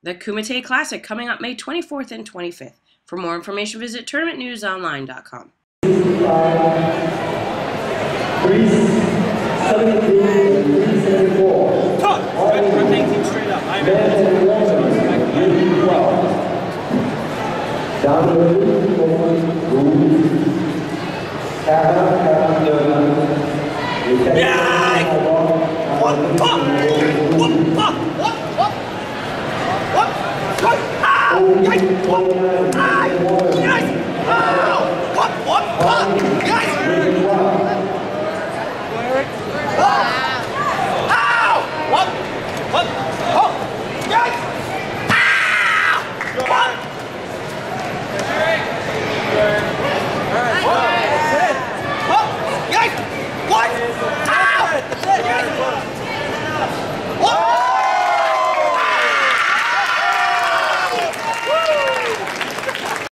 The Kumite Classic coming up May 24th and 25th. For more information, visit tournamentnewsonline.com. 374. Rotating straight up. What?